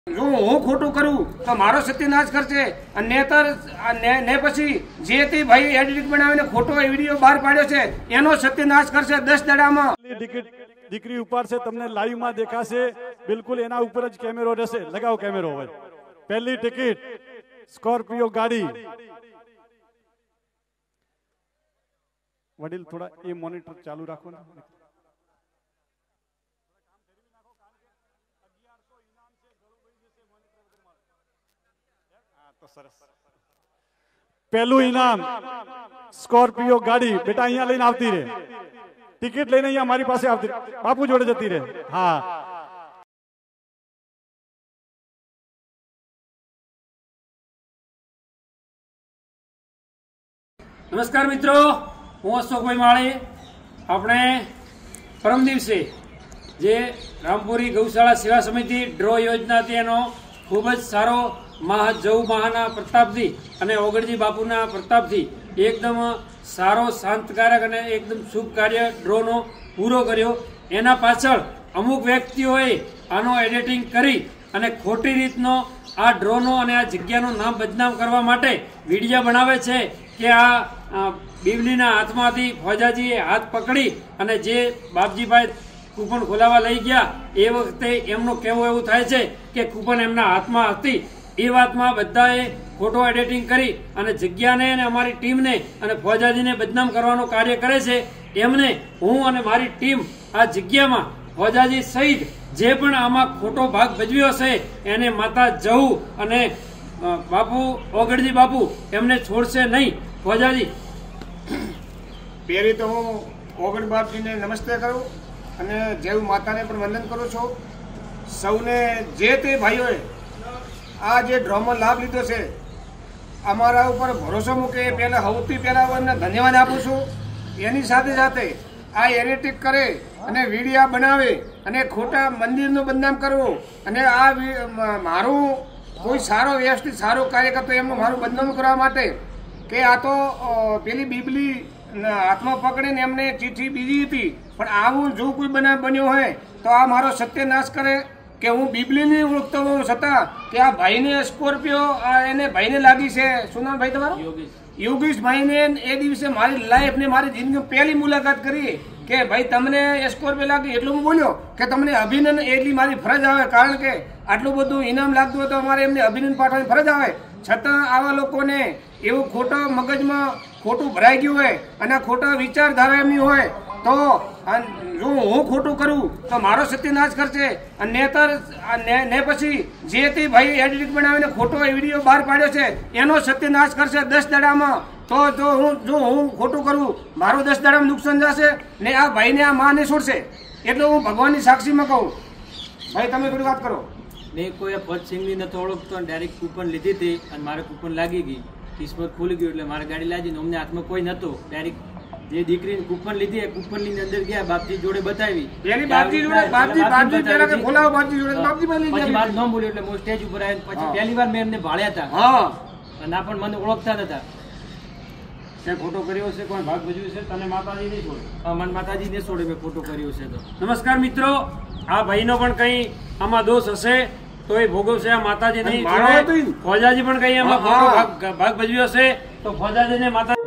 જો હું ખોટું કરું તો મારો સત્યનાશ કરશે અને નેતર ને પછી જે તે ભાઈ એડિટ બનાવીને ખોટો વિડીયો બહાર પાડ્યો છે એનો સત્યનાશ કરશે 10 દાડામાં। દીકરી ઉપાડશે, તમને લાઈવ માં દેખાશે, બિલકુલ એના ઉપર જ કેમેરો રહેશે। લગાવો કેમેરો। હવે પહેલી ટિકિટ સ્કોર્પિયો ગાડી। વડીલ થોડા એ મોનિટર ચાલુ રાખો ને। पहलू इनाम स्कॉर्पियो गाड़ी बेटा अहियां लईने आवती रहे, टिकट लईने अहियां हमारी पासे आवती बापू जोड़े जती रहे। हाँ नमस्कार मित्रों, हूँ अशोकभाई माळी। अपने परम दिवसे जे रामपुरी गौशाला सेवा समिति ड्रो योजना थी एनो खूब ज सारो जऊ महाना प्रतापथी अने ओगड़जी बापूना प्रतापथी एकदम सारो शांतकारक अने एकदम शुभ कार्य ड्रोनो पूरो कर्यो। एना पाछळ अमुक व्यक्तिओए आनो एडिटिंग करी अने खोटी रीतनो आ ड्रोनो अने आ जग्यानो नाम बदनाम करवा माटे विडियो बनावे छे के आ बीबलीना हाथमांथी फौजाजीए हाथ पकड़ी अने जे बापजीभाई कूपन खोलावा लई गया ए वखते एमनो कहेवुं एवुं थाय छे के कूपन एमना हाथमां हती। ए वातमां बधाए फोटो एडिटिंग करी अने जग्याने अने अमारी टीमने अने फौजाजीने बदनाम करवानो कार्य करे छे। एमने हूँ अने मारी टीम आ जग्यामां फौजाजी सहित जे पण आमां खोटो भाग भजव्यो छे एने माता जऊ अने बापू ओगड़जी बापू एमने छोड़शे नहीं। फौजाजी पहले तो हूँ ओगड़ बापजी ने नमस्ते करूँ अने जय माता ने पण वंदन करूँ छूं। सौने जे ते भाईओए आ जे ड्रोमो लाभ लीधो छे अमारा उपर भरोसा मूके पहला सौथी पहला एमने धन्यवाद आपू छूं। एनी साथे साथे आ एडिटिंग करे अने वीडियो बनावे अने खोटा मंदिरनुं बदनाम करवुं अने आ मारू कोई सारो व्यवस्थित सारो कार्य करतो एमनुं मारू बदनाम करवा माटे के आ तो पेली बीबली हाथमां पकड़ीने एमने चिठ्ठी बीजी हती पण आवुं जो कोई बनाव बन्यो होय तो आ मारो सत्यानाश करे के हूँ बीबली नहीं ओळखतो हों छतां के आ भाई ने स्कॉर्पियो एने भाई ने लागी छे। शुं नाम भाई तमारुं? योगेश भाई ने ए दिवसे मारी लाइफ ने मारी जिंदगी पहली मुलाकात करी के भाई तमने स्कॉर्पियो लागी एटલું હું બોલ્યો કે તમને અભિનંદન એટલી મારી ફરજ આવે કારણ કે આટલું બધું ઇનામ લાગતું હોય તો અમારે એમને અભિનંદન પાઠવવાની ફરજ આવે। છતાં આવા લોકોને એવું ખોટો મગજમાં ખોટું ભરાઈ ગયું હોય અને ખોટા વિચારધારા એમની હોય તો જો હું ખોટું કરું તો મારો સત્યનાશ કરશે અને નેતર ને પછી જે તે ભાઈ એડિટ બનાવીને ખોટો વિડીયો બહાર પાડ્યો છે એનો સત્યનાશ કરશે 10 દાડામાં। तो जो हूँ खोटू करूँ मारो 10 दाड़ा में नुकसान जाशे ने आ भाई ने आ मां ने छोड़शे एटले हूँ भगवान की साक्षी में कहूँ। भाई तमे थोड़ी बात करो। मैं कोई पद सिंह ने तो ओळखतो डायरेक्ट कूपन लीधी थी और मारे कूपन लागी गई, किस्मत खुली गई એટલે મારી ગાડી લાગી ને અમને હાથમાં કોઈ નતો। ડાયરેક્ટ જે દીકરીને કૂપન લીધી એ કૂપન લઈને અંદર ગયા, બાપજી જોડે બતાવી પેલી બાપજી જોડે બાપજી પહેલા કે ખોલાવો બાપજી જોડે બાપજી માં લઈ ગયા પછી વાત ન બોલ્યો એટલે હું સ્ટેજ ઉપર આવ્યો। પછી પહેલી વાર મેં એમને ભાળ્યા હતા। હા અને આ પણ મને ઓળખતા નતા। તે ફોટો કર્યો છે કોણ ભાગ ભજવ્યું છે તને માતાજી નહીં છોડે? મન માતાજી ને છોડે મેં ફોટો કર્યો છે તો। નમસ્કાર મિત્રો, આ ભાઈનો પણ કઈ આમાં દોષ હશે તો એ ભોગવશે, આ માતાજી નહીં છોડે। ફौजाજી પણ કઈ આમાં ભાગ ભજવ્યો હશે તો ફौजाજીને માતા